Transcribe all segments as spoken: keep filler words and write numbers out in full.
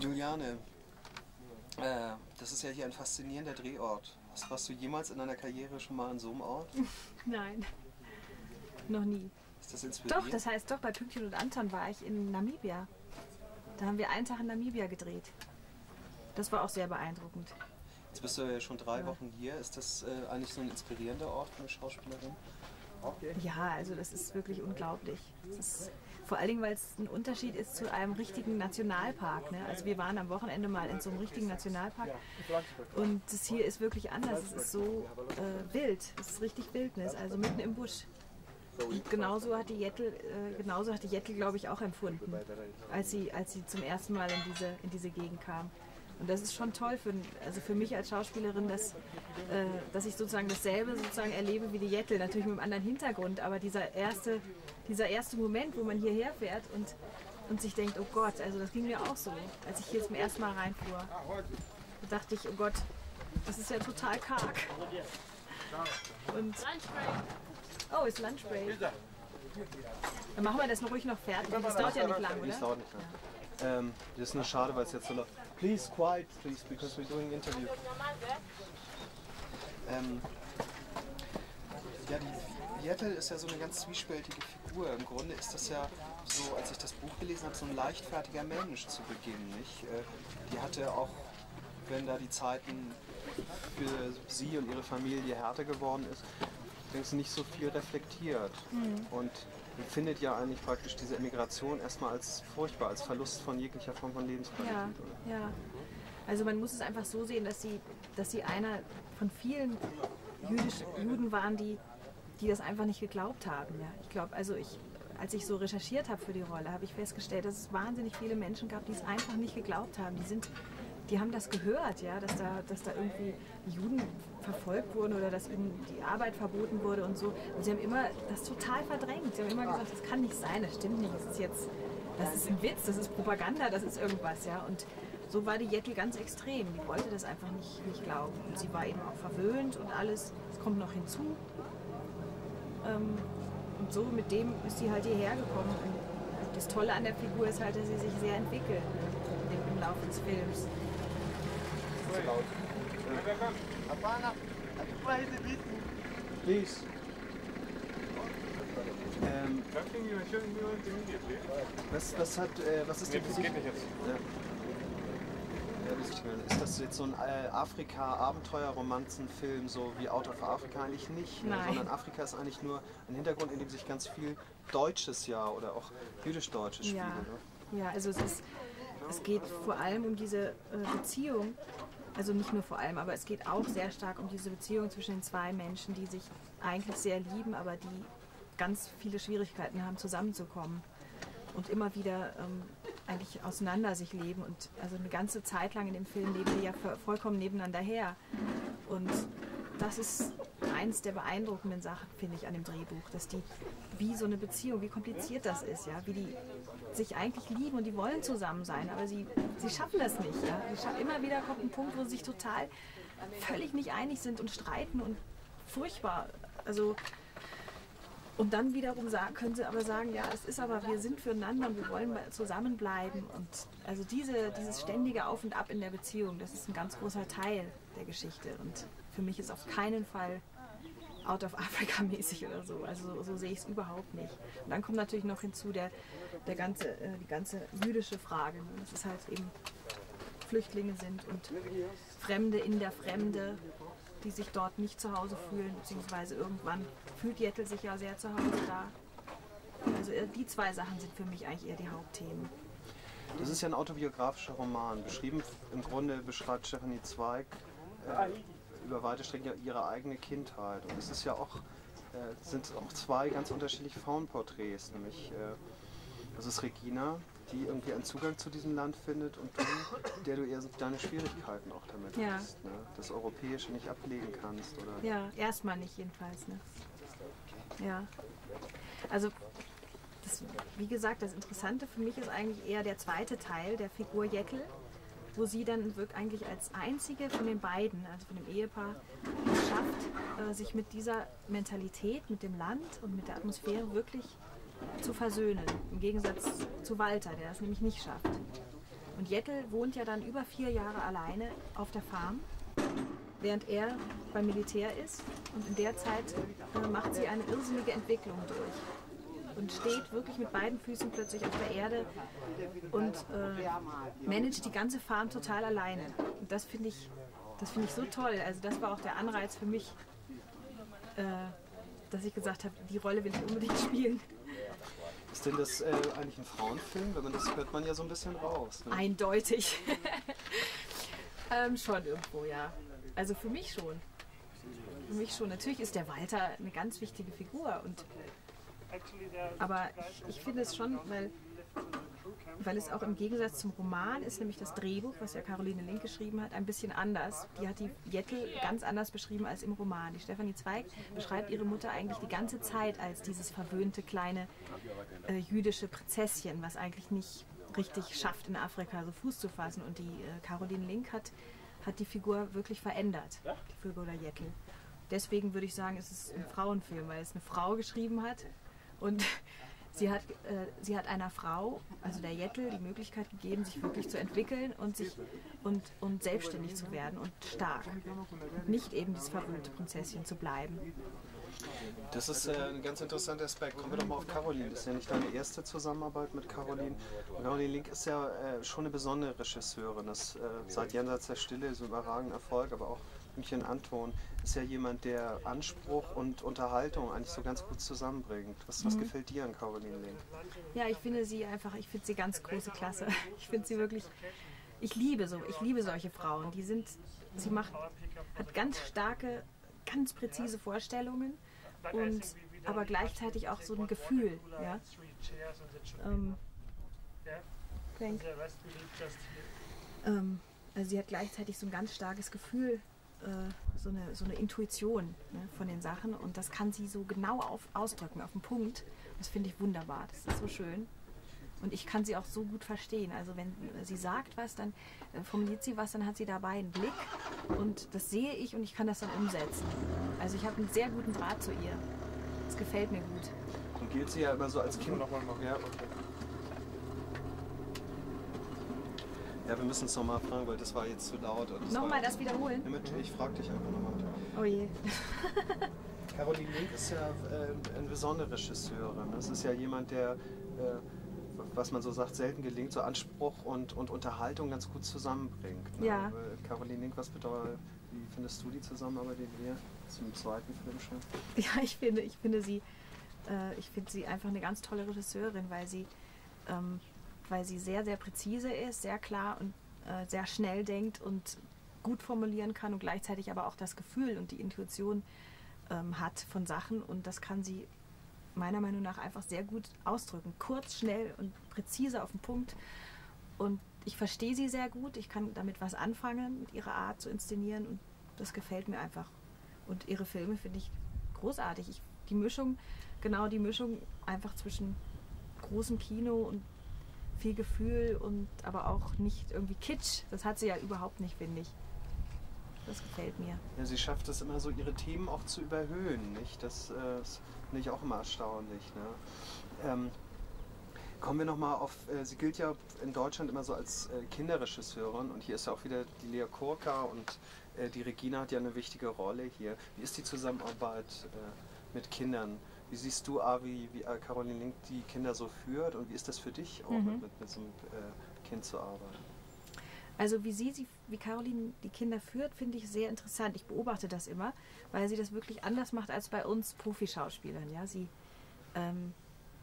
Juliane, äh, das ist ja hier ein faszinierender Drehort. Warst du jemals in deiner Karriere schon mal an so einem Ort? Nein, noch nie. Ist das inspirierend? Doch, das heißt doch, bei Pünktchen und Anton war ich in Namibia. Da haben wir einen Tag in Namibia gedreht. Das war auch sehr beeindruckend. Jetzt bist du ja schon drei Ja. Wochen hier. Ist das äh, eigentlich so ein inspirierender Ort für eine Schauspielerin? Ja, also das ist wirklich unglaublich. Das ist, vor allen Dingen, weil es ein Unterschied ist zu einem richtigen Nationalpark. Ne? Also wir waren am Wochenende mal in so einem richtigen Nationalpark und das hier ist wirklich anders. Es ist so äh, wild, es ist richtig Wildnis, also mitten im Busch. Und genauso hat die Jettel, äh, genauso hat die Jettel, glaube ich, auch empfunden, als sie, als sie zum ersten Mal in diese, in diese Gegend kam. Und das ist schon toll für, also für mich als Schauspielerin, dass, äh, dass ich sozusagen dasselbe sozusagen erlebe wie die Jettel, natürlich mit einem anderen Hintergrund, aber dieser erste, dieser erste Moment, wo man hierher fährt und, und sich denkt, oh Gott, also das ging mir auch so, als ich hier zum ersten Mal reinfuhr. Da dachte ich, oh Gott, das ist ja total karg. Und, oh, ist Lunchbreak. Dann machen wir das noch ruhig noch fertig. Das dauert ja nicht lang, oder? Das dauert nicht lang. Ähm, das ist nur schade, weil es jetzt so laut. Please, quiet, please, because we're doing an interview. Ähm, ja, die Jettel ist ja so eine ganz zwiespältige Figur. Im Grunde ist das ja so, als ich das Buch gelesen habe, so ein leichtfertiger Mensch zu Beginn, nicht? Äh, die hatte auch, wenn da die Zeiten für sie und ihre Familie härter geworden ist, denkst du, nicht so viel reflektiert. Mhm. Und empfindet ja eigentlich praktisch diese Emigration erstmal als furchtbar, als Verlust von jeglicher Form von Lebensqualität. Ja, ja. Also man muss es einfach so sehen, dass sie, dass sie einer von vielen jüdisch, Juden waren, die, die das einfach nicht geglaubt haben. Ja. Ich glaube, also ich, als ich so recherchiert habe für die Rolle, habe ich festgestellt, dass es wahnsinnig viele Menschen gab, die es einfach nicht geglaubt haben. Die sind Die haben das gehört, ja, dass da, dass da irgendwie Juden verfolgt wurden oder dass ihnen die Arbeit verboten wurde und so. Und sie haben immer das total verdrängt. Sie haben immer gesagt, das kann nicht sein, das stimmt nicht. Das ist jetzt, das ist ein Witz, das ist Propaganda, das ist irgendwas, ja. Und so war die Jettel ganz extrem. Die wollte das einfach nicht, nicht glauben. Und sie war eben auch verwöhnt und alles. Es kommt noch hinzu. Ähm, und so mit dem ist sie halt hierher gekommen. Und das Tolle an der Figur ist halt, dass sie sich sehr entwickelt im, im Laufe des Films. Zu laut. Please. Ähm, was, was, hat, äh, was ist denn für dich? Ja. Ja, das ist, ist das jetzt so ein äh, Afrika-Abenteuer-Romanzenfilm, so wie Out of Africa? Eigentlich nicht, ne? Sondern Afrika ist eigentlich nur ein Hintergrund, in dem sich ganz viel Deutsches ja oder auch jüdisch-Deutsches spielt. Ja. Ne? Ja, also es, ist, es geht vor allem um diese äh, Beziehung. Also nicht nur vor allem, aber es geht auch sehr stark um diese Beziehung zwischen den zwei Menschen, die sich eigentlich sehr lieben, aber die ganz viele Schwierigkeiten haben, zusammenzukommen und immer wieder ähm, eigentlich auseinander sich leben. Und also eine ganze Zeit lang in dem Film leben die ja vollkommen nebeneinander her. Und das ist eins der beeindruckenden Sachen, finde ich, an dem Drehbuch, dass die, wie so eine Beziehung, wie kompliziert das ist, ja, wie die sich eigentlich lieben und die wollen zusammen sein, aber sie, sie schaffen das nicht, ja. Sie schaffen, immer wieder kommt ein Punkt, wo sie sich total völlig nicht einig sind und streiten und furchtbar, also und dann wiederum sagen, können sie aber sagen, ja, es ist aber, wir sind füreinander und wir wollen zusammenbleiben und also diese, dieses ständige Auf und Ab in der Beziehung, das ist ein ganz großer Teil der Geschichte und für mich ist auf keinen Fall Out of Africa mäßig oder so, also so, so sehe ich es überhaupt nicht. Und dann kommt natürlich noch hinzu der, der ganze, äh, die ganze jüdische Frage, ne? Dass es halt eben Flüchtlinge sind und Fremde in der Fremde, die sich dort nicht zu Hause fühlen, beziehungsweise irgendwann fühlt Jettel sich ja sehr zu Hause da. Also die zwei Sachen sind für mich eigentlich eher die Hauptthemen. Das ist ja ein autobiografischer Roman. Beschrieben, im Grunde beschreibt Stefanie Zweig äh, über weite Strecken ihre eigene Kindheit. Und es ist ja auch, äh, sind auch zwei ganz unterschiedliche Frauenporträts, nämlich äh, das ist Regina, die irgendwie einen Zugang zu diesem Land findet und du, der du eher deine Schwierigkeiten auch damit ja. hast, ne? Das Europäische nicht ablegen kannst. Oder? Ja, erstmal nicht jedenfalls. Ne? Ja. Also, das, wie gesagt, das Interessante für mich ist eigentlich eher der zweite Teil der Figur Jettel, wo sie dann wirklich eigentlich als einzige von den beiden, also von dem Ehepaar, schafft, äh, sich mit dieser Mentalität, mit dem Land und mit der Atmosphäre wirklich zu versöhnen. Im Gegensatz zu Walter, der das nämlich nicht schafft. Und Und Jettel wohnt ja dann über vier Jahre alleine auf der Farm, während er beim Militär ist. Und in der Zeit äh, macht sie eine irrsinnige Entwicklung durch und steht wirklich mit beiden Füßen plötzlich auf der Erde und äh, managt die ganze Farm total alleine. Und das finde ich, das finde ich so toll. Also das war auch der Anreiz für mich, äh, dass ich gesagt habe, die Rolle will ich unbedingt spielen. Ist denn das äh, eigentlich ein Frauenfilm? Wenn man das hört man ja so ein bisschen raus. Ne? Eindeutig. ähm, schon irgendwo, ja. Also für mich schon. Für mich schon. Natürlich ist der Walter eine ganz wichtige Figur. Und, aber ich, ich finde es schon, weil, weil es auch im Gegensatz zum Roman ist, nämlich das Drehbuch, was ja Caroline Link geschrieben hat, ein bisschen anders. Die hat die Jettel ganz anders beschrieben als im Roman. Die Stefanie Zweig beschreibt ihre Mutter eigentlich die ganze Zeit als dieses verwöhnte kleine äh, jüdische Prinzesschen, was eigentlich nicht richtig schafft, in Afrika so Fuß zu fassen. Und die äh, Caroline Link hat, hat die Figur wirklich verändert, die Figur der Jettel. Deswegen würde ich sagen, es ist ein Frauenfilm, weil es eine Frau geschrieben hat und Sie hat, äh, sie hat einer Frau, also der Jettel, die Möglichkeit gegeben, sich wirklich zu entwickeln und, sich, und, und selbstständig zu werden und stark. Und nicht eben dieses verwöhnte Prinzesschen zu bleiben. Das ist äh, ein ganz interessanter Aspekt. Kommen wir doch mal auf Caroline. Das ist ja nicht deine erste Zusammenarbeit mit Caroline. Und Caroline Link ist ja äh, schon eine besondere Regisseurin. Das äh, seit Jenseits der Stille so überragenden Erfolg, aber auch München Anton ist ja jemand, der Anspruch und Unterhaltung eigentlich so ganz gut zusammenbringt. Was, was mhm. gefällt dir an Caroline Link? Ja, ich finde sie einfach, ich finde sie ganz große Klasse. Ich finde sie wirklich, ich liebe so, ich liebe solche Frauen. Die sind, sie macht, hat ganz starke, ganz präzise Vorstellungen und aber gleichzeitig auch so ein Gefühl. Ja? Ähm, ähm, also sie hat gleichzeitig so ein ganz starkes Gefühl, so eine, so eine Intuition, ne, von den Sachen und das kann sie so genau auf, ausdrücken, auf den Punkt. Das finde ich wunderbar, das ist so schön und ich kann sie auch so gut verstehen. Also wenn sie sagt was, dann äh, formuliert sie was, dann hat sie dabei einen Blick und das sehe ich und ich kann das dann umsetzen. Also ich habe einen sehr guten Draht zu ihr. Das gefällt mir gut. Und gilt sie ja immer so als Kind nochmal noch, ja, okay. Ja, wir müssen es nochmal fragen, weil das war jetzt zu laut. Nochmal das wiederholen? Ich frage dich einfach nochmal. Oh je. Caroline Link ist ja äh, eine besondere Regisseurin. Das ist ja jemand, der, äh, was man so sagt, selten gelingt, so Anspruch und, und Unterhaltung ganz gut zusammenbringt. Ne? Ja. Caroline Link, was bedeutet, wie findest du die Zusammenarbeit mit ihr zum zweiten Film schon? Ja, ich finde, ich finde sie, äh, ich finde sie einfach eine ganz tolle Regisseurin, weil sie ähm, weil sie sehr, sehr präzise ist, sehr klar und äh, sehr schnell denkt und gut formulieren kann und gleichzeitig aber auch das Gefühl und die Intuition ähm, hat von Sachen und das kann sie meiner Meinung nach einfach sehr gut ausdrücken. Kurz, schnell und präzise auf den Punkt und ich verstehe sie sehr gut, ich kann damit was anfangen, mit ihrer Art zu inszenieren und das gefällt mir einfach. Und ihre Filme finde ich großartig. Ich, die Mischung, genau die Mischung einfach zwischen großem Kino und viel Gefühl und aber auch nicht irgendwie Kitsch. Das hat sie ja überhaupt nicht, finde ich. Das gefällt mir. Ja, sie schafft es immer so, ihre Themen auch zu überhöhen, nicht? Das äh, ist nicht auch immer erstaunlich. Ne? Ähm, kommen wir nochmal auf, äh, sie gilt ja in Deutschland immer so als äh, Kinderregisseurin und hier ist ja auch wieder die Lea Kurka und äh, die Regina hat ja eine wichtige Rolle hier. Wie ist die Zusammenarbeit äh, mit Kindern? Wie siehst du, Avi, wie Caroline Link die Kinder so führt und wie ist das für dich auch, mhm. mit, mit so einem äh, Kind zu arbeiten? Also wie sie, sie, wie Caroline die Kinder führt, finde ich sehr interessant. Ich beobachte das immer, weil sie das wirklich anders macht als bei uns Profischauspielern. Ja? Sie, ähm,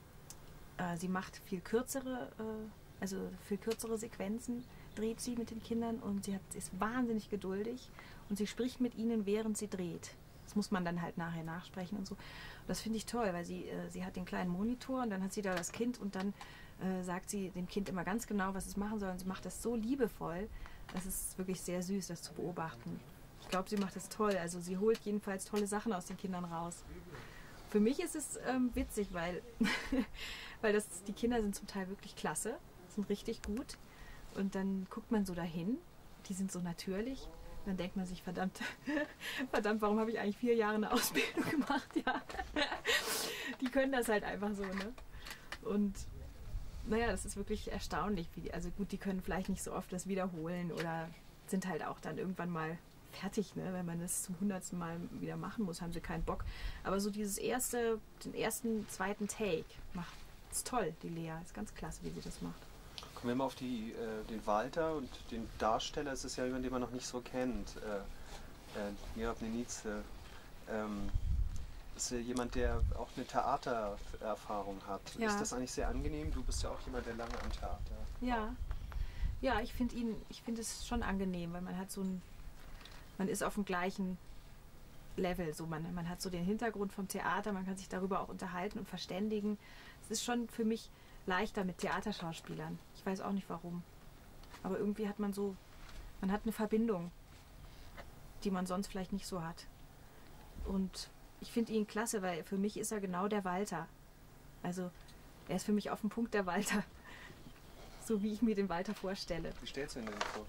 äh, sie macht viel kürzere, äh, also viel kürzere Sequenzen, dreht sie mit den Kindern und sie hat, ist wahnsinnig geduldig und sie spricht mit ihnen, während sie dreht. Das muss man dann halt nachher nachsprechen und so. Und das finde ich toll, weil sie, äh, sie hat den kleinen Monitor und dann hat sie da das Kind und dann äh, sagt sie dem Kind immer ganz genau, was es machen soll. Und sie macht das so liebevoll, das ist wirklich sehr süß, das zu beobachten. Ich glaube, sie macht das toll. Also sie holt jedenfalls tolle Sachen aus den Kindern raus. Für mich ist es ähm, witzig, weil, weil das, die Kinder sind zum Teil wirklich klasse, sind richtig gut. Und dann guckt man so dahin, die sind so natürlich. Dann denkt man sich, verdammt, verdammt, warum habe ich eigentlich vier Jahre eine Ausbildung gemacht? Ja, die können das halt einfach so, ne? Und naja, das ist wirklich erstaunlich. Wie die, also gut, die können vielleicht nicht so oft das wiederholen oder sind halt auch dann irgendwann mal fertig, ne? Wenn man das zum hundertsten Mal wieder machen muss, haben sie keinen Bock. Aber so dieses erste, den ersten, zweiten Take macht, ist toll, die Lea. Ist ganz klasse, wie sie das macht. Kommen wir mal auf die, äh, den Walter und den Darsteller. Es ist ja jemand, den man noch nicht so kennt. Äh, äh, Mirab Nenice. Ähm, ist ja jemand, der auch eine Theatererfahrung hat. Ja. Ist das eigentlich sehr angenehm? Du bist ja auch jemand, der lange am Theater. Ja, ja, ich finde ihn, ich finde es schon angenehm, weil man hat so ein, man ist auf dem gleichen Level. So man, man hat so den Hintergrund vom Theater, man kann sich darüber auch unterhalten und verständigen. Es ist schon für mich leichter mit Theaterschauspielern. Ich weiß auch nicht warum. Aber irgendwie hat man so, man hat eine Verbindung, die man sonst vielleicht nicht so hat. Und ich finde ihn klasse, weil für mich ist er genau der Walter. Also er ist für mich auf dem Punkt der Walter. So wie ich mir den Walter vorstelle. Wie stellst du ihn denn vor?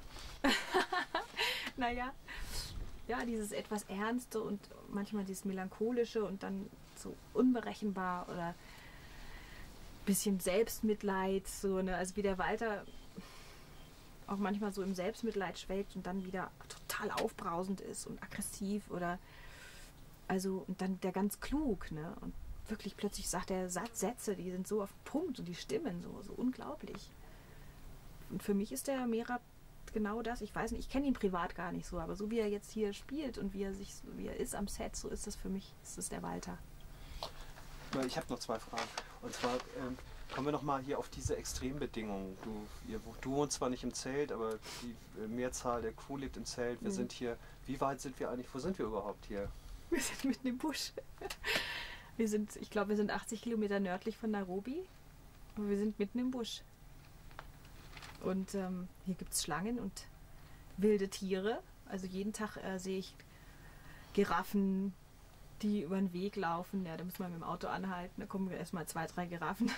Naja, ja, dieses etwas Ernste und manchmal dieses Melancholische und dann so unberechenbar oder ein bisschen Selbstmitleid. So, ne? Also wie der Walter auch manchmal so im Selbstmitleid schwelgt und dann wieder total aufbrausend ist und aggressiv oder also und dann der ganz klug, ne? Und wirklich plötzlich sagt er Satz, Sätze, die sind so auf den Punkt und die Stimmen so, so unglaublich. Und für mich ist der Merab genau das. Ich weiß nicht, ich kenne ihn privat gar nicht so, aber so wie er jetzt hier spielt und wie er sich, wie er ist am Set, so ist das für mich, ist das der Walter. Ich habe noch zwei Fragen. Und zwar ähm, kommen wir noch mal hier auf diese Extrembedingungen. Du, ihr, du wohnst zwar nicht im Zelt, aber die Mehrzahl der Crew lebt im Zelt. Wir mhm. sind hier. Wie weit sind wir eigentlich? Wo sind wir überhaupt hier? Wir sind mitten im Busch. Wir sind, ich glaube, wir sind achtzig Kilometer nördlich von Nairobi. Aber wir sind mitten im Busch. Und ähm, hier gibt es Schlangen und wilde Tiere. Also jeden Tag äh, sehe ich Giraffen, die über den Weg laufen. Ja, da muss man mit dem Auto anhalten. Da kommen erstmal zwei, drei Giraffen.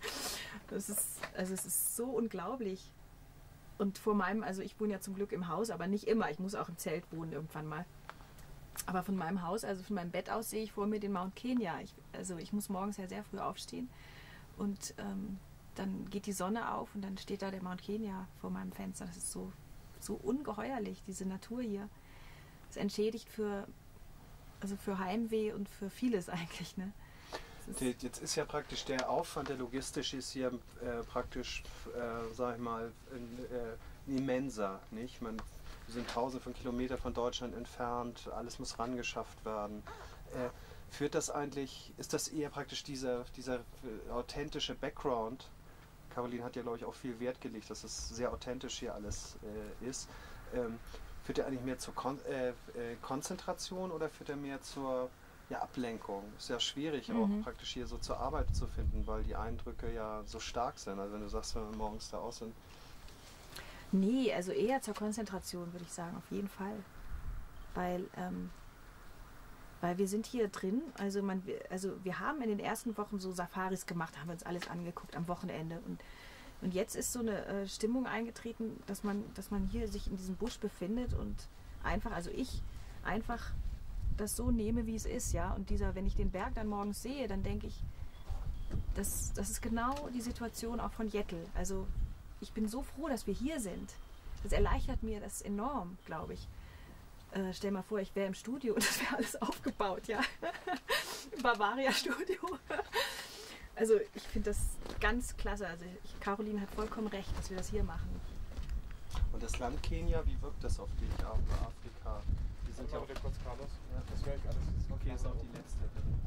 Das ist, also es ist so unglaublich. Und vor meinem, also ich wohne ja zum Glück im Haus, aber nicht immer. Ich muss auch im Zelt wohnen irgendwann mal. Aber von meinem Haus, also von meinem Bett aus, sehe ich vor mir den Mount Kenya. Ich, also ich muss morgens ja sehr früh aufstehen. Und ähm, dann geht die Sonne auf und dann steht da der Mount Kenya vor meinem Fenster. Das ist so, so ungeheuerlich, diese Natur hier. Es entschädigt für, also für Heimweh und für vieles eigentlich. Ne? Ist Jetzt ist ja praktisch der Aufwand, der logistisch ist hier äh, praktisch, äh, sag ich mal, ein, äh, ein immenser. Nicht? Man, wir sind tausende von Kilometern von Deutschland entfernt, alles muss rangeschafft werden. Äh, führt das eigentlich, ist das eher praktisch dieser, dieser äh, authentische Background? Caroline hat ja, glaube ich, auch viel Wert gelegt, dass es sehr authentisch hier alles äh, ist. Ähm, führt er eigentlich mehr zur Kon äh, äh, Konzentration oder führt er mehr zur ja, Ablenkung? Ist ja schwierig, mhm. auch praktisch hier so zur Arbeit zu finden, weil die Eindrücke ja so stark sind. Also wenn du sagst, wenn wir morgens da aus sind. Nee, also eher zur Konzentration, würde ich sagen, auf jeden Fall. Weil, ähm, weil wir sind hier drin, also, man, also wir haben in den ersten Wochen so Safaris gemacht, haben wir uns alles angeguckt am Wochenende. Und, und jetzt ist so eine äh, Stimmung eingetreten, dass man, dass man hier sich in diesem Busch befindet und einfach, also ich einfach das so nehme, wie es ist, ja. Und dieser, wenn ich den Berg dann morgens sehe, dann denke ich, das, das ist genau die Situation auch von Jettel. Also ich bin so froh, dass wir hier sind. Das erleichtert mir das enorm, glaube ich. Äh, stell mal vor, ich wäre im Studio und das wäre alles aufgebaut, ja. Im Bavaria-Studio. Also ich finde das ganz klasse. Also ich, Caroline hat vollkommen recht, dass wir das hier machen. Und das Land Kenia, wie wirkt das auf dich, auf Afrika? Wir sind ja auch kurz, Carlos. Ja. Das höre ich alles. Okay, ist auch die letzte.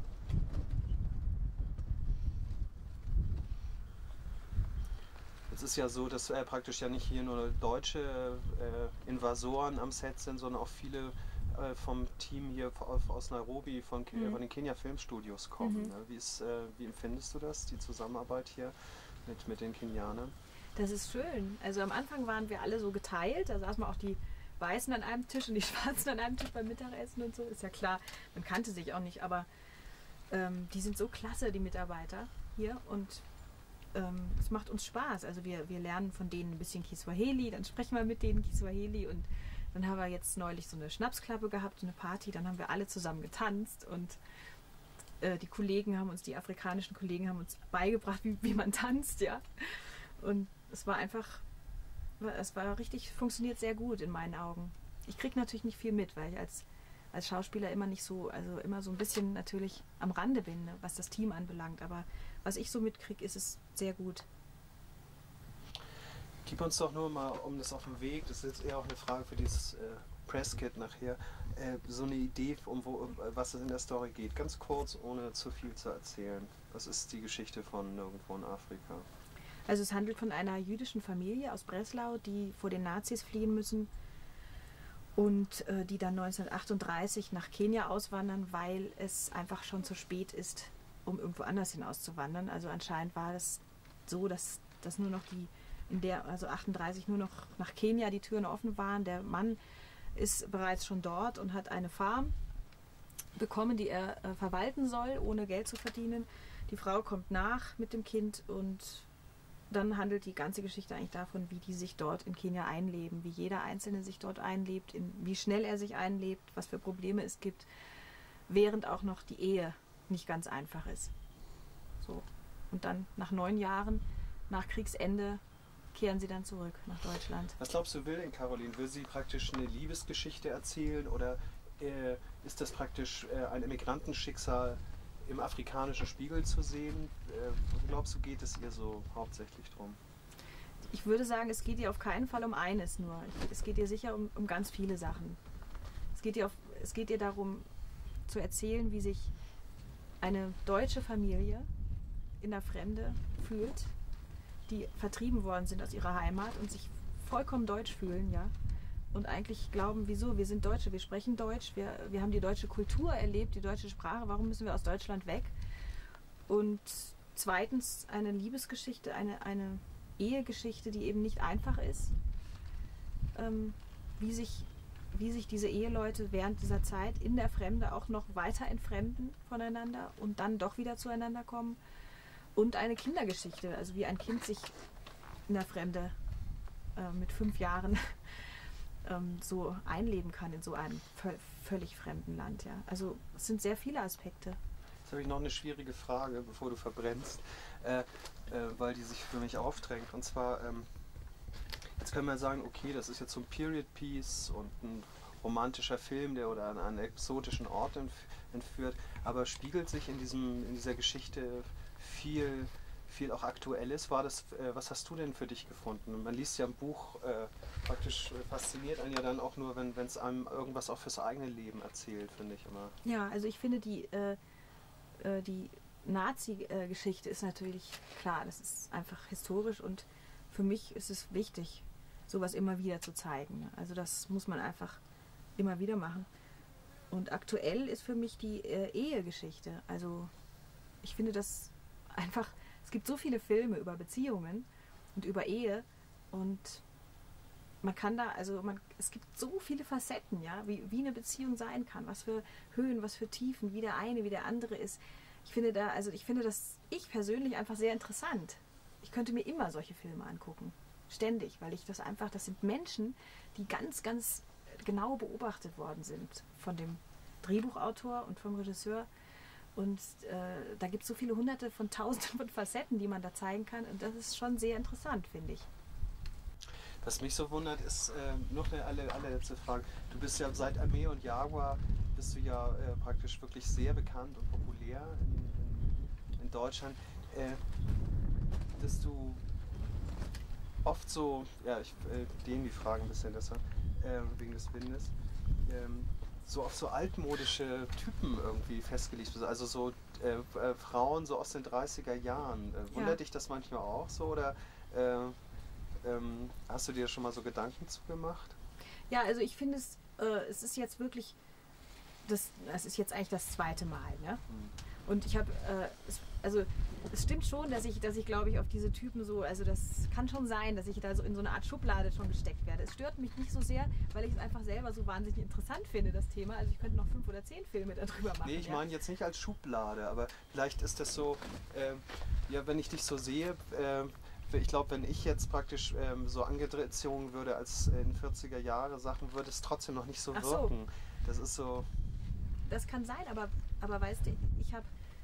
Es ist ja so, dass äh, praktisch ja nicht hier nur deutsche äh, Invasoren am Set sind, sondern auch viele äh, vom Team hier aus Nairobi, von, mhm. von den Kenia Filmstudios kommen. Mhm. Ne? Wie, ist, äh, wie empfindest du das, die Zusammenarbeit hier mit, mit den Kenianern? Das ist schön. Also am Anfang waren wir alle so geteilt, da saßen wir auch die Weißen an einem Tisch und die Schwarzen an einem Tisch beim Mittagessen und so. Ist ja klar, man kannte sich auch nicht, aber ähm, die sind so klasse, die Mitarbeiter hier, und ähm, es macht uns Spaß. Also wir, wir lernen von denen ein bisschen Kiswahili, dann sprechen wir mit denen Kiswahili, und dann haben wir jetzt neulich so eine Schnapsklappe gehabt, so eine Party, dann haben wir alle zusammen getanzt und äh, die Kollegen haben uns, die afrikanischen Kollegen haben uns beigebracht, wie, wie man tanzt, ja. Und es war einfach, es war richtig, funktioniert sehr gut in meinen Augen. Ich kriege natürlich nicht viel mit, weil ich als, als Schauspieler immer nicht so, also immer so ein bisschen natürlich am Rande bin, ne, was das Team anbelangt. Aber was ich so mitkriege, ist es sehr gut. Gib uns doch nur mal, um das auf dem Weg, das ist jetzt eher auch eine Frage für dieses äh, Presskit nachher, äh, so eine Idee, um wo, um was es in der Story geht. Ganz kurz, ohne zu viel zu erzählen. Was ist die Geschichte von Nirgendwo in Afrika? Also es handelt von einer jüdischen Familie aus Breslau, die vor den Nazis fliehen müssen und äh, die dann neunzehnhundertachtunddreißig nach Kenia auswandern, weil es einfach schon zu spät ist, um irgendwo anders hinauszuwandern. Also anscheinend war es so, dass, dass nur noch die, in der, also achtunddreißig nur noch nach Kenia die Türen offen waren. Der Mann ist bereits schon dort und hat eine Farm bekommen, die er äh, verwalten soll, ohne Geld zu verdienen. Die Frau kommt nach mit dem Kind und dann handelt die ganze Geschichte eigentlich davon, wie die sich dort in Kenia einleben, wie jeder Einzelne sich dort einlebt, in, wie schnell er sich einlebt, was für Probleme es gibt, während auch noch die Ehe nicht ganz einfach ist. So. Und dann nach neun Jahren, nach Kriegsende, kehren sie dann zurück nach Deutschland. Was glaubst du, will denn Caroline? Will sie praktisch eine Liebesgeschichte erzählen oder äh, ist das praktisch äh, ein Emigranten-Schicksal im afrikanischen Spiegel zu sehen? Äh, wo glaubst du, geht es ihr so hauptsächlich drum? Ich würde sagen, es geht ihr auf keinen Fall um eines nur. Es geht ihr sicher um, um ganz viele Sachen. Es geht, ihr auf, es geht ihr darum, zu erzählen, wie sich eine deutsche Familie in der Fremde fühlt, die vertrieben worden sind aus ihrer Heimat und sich vollkommen deutsch fühlen, ja. Und eigentlich glauben, wieso, wir sind Deutsche, wir sprechen Deutsch, wir, wir haben die deutsche Kultur erlebt, die deutsche Sprache, warum müssen wir aus Deutschland weg? Und zweitens eine Liebesgeschichte, eine, eine Ehegeschichte, die eben nicht einfach ist, ähm, wie sich, wie sich diese Eheleute während dieser Zeit in der Fremde auch noch weiter entfremden voneinander und dann doch wieder zueinander kommen. Und eine Kindergeschichte, also wie ein Kind sich in der Fremde äh, mit fünf Jahren ähm, so einleben kann in so einem völlig fremden Land. Ja. Also es sind sehr viele Aspekte. Jetzt habe ich noch eine schwierige Frage, bevor du verbrennst, äh, äh, weil die sich für mich aufdrängt. Und zwar, ähm, jetzt können wir sagen, okay, das ist jetzt so ein Period Piece und ein romantischer Film, der oder an einen exotischen Ort entführt, aber spiegelt sich in, diesem, in dieser Geschichte viel, viel auch Aktuelles. War das, äh, was hast du denn für dich gefunden? Man liest ja ein Buch, äh, praktisch äh, fasziniert einen ja dann auch nur, wenn es einem irgendwas auch fürs eigene Leben erzählt, finde ich immer. Ja, also ich finde die, äh, äh, die Nazi-Geschichte ist natürlich klar, das ist einfach historisch und für mich ist es wichtig, sowas immer wieder zu zeigen. Also das muss man einfach immer wieder machen. Und aktuell ist für mich die äh, Ehegeschichte. Also ich finde das einfach, es gibt so viele Filme über Beziehungen und über Ehe und man kann da, also man, es gibt so viele Facetten, ja, wie, wie eine Beziehung sein kann, was für Höhen, was für Tiefen, wie der eine, wie der andere ist. Ich finde da, also ich finde das, ich persönlich einfach sehr interessant. Ich könnte mir immer solche Filme angucken. Ständig, weil ich das einfach, das sind Menschen, die ganz, ganz genau beobachtet worden sind von dem Drehbuchautor und vom Regisseur. Und äh, da gibt es so viele hunderte von tausenden von Facetten, die man da zeigen kann. Und das ist schon sehr interessant, finde ich. Was mich so wundert, ist äh, noch eine alle, allerletzte Frage. Du bist ja seit Armee und Jaguar, bist du ja äh, praktisch wirklich sehr bekannt und populär in, in, in Deutschland. Äh, dass du oft so, ja, ich äh, dehne die Fragen ein bisschen deshalb, äh, wegen des Windes, ähm, so auf so altmodische Typen irgendwie festgelegt bist. Also so äh, äh, Frauen so aus den dreißiger Jahren. Äh, wundert ja. dich das manchmal auch so oder äh, ähm, hast du dir schon mal so Gedanken zu gemacht? Ja, also ich finde es, äh, es ist jetzt wirklich, das, das ist jetzt eigentlich das zweite Mal, ne? Hm. Und ich habe, äh, also es stimmt schon, dass ich, dass ich glaube ich auf diese Typen so, also das kann schon sein, dass ich da so in so eine Art Schublade schon gesteckt werde. Es stört mich nicht so sehr, weil ich es einfach selber so wahnsinnig interessant finde, das Thema. Also ich könnte noch fünf oder zehn Filme darüber machen. Nee, ich ja. meine jetzt nicht als Schublade, aber vielleicht ist das so, äh, ja, wenn ich dich so sehe, äh, ich glaube, wenn ich jetzt praktisch ähm, so angezogen würde als in vierziger Jahre Sachen, würde es trotzdem noch nicht so Ach wirken. So. Das ist so... Das kann sein, aber, aber weißt du, ich habe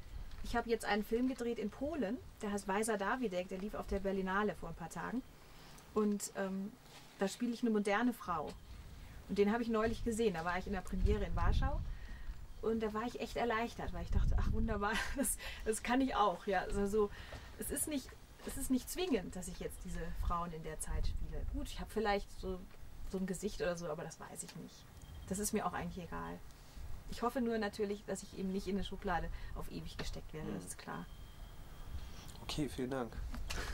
ich habe jetzt einen Film gedreht in Polen, der heißt Weißer Davidek, der lief auf der Berlinale vor ein paar Tagen. Und ähm, da spiele ich eine moderne Frau. Und den habe ich neulich gesehen. Da war ich in der Premiere in Warschau. Und da war ich echt erleichtert, weil ich dachte, ach wunderbar, das, das kann ich auch. Ja, also so, es ist nicht, es ist nicht zwingend, dass ich jetzt diese Frauen in der Zeit spiele. Gut, ich habe vielleicht so, so ein Gesicht oder so, aber das weiß ich nicht. Das ist mir auch eigentlich egal. Ich hoffe nur natürlich, dass ich eben nicht in eine Schublade auf ewig gesteckt werde, das ist klar. Okay, vielen Dank.